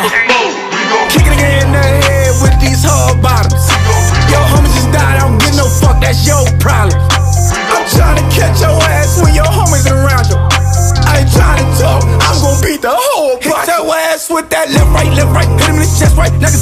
Kick a nigga in the head with these hard bottoms. Your homies just died, I don't give no fuck, that's your problem. I'm trying to catch your ass when your homies around you. I ain't trying to talk, I'm gon' beat the whole pot. Hit your ass with that left, right, hit him in the chest, right, like a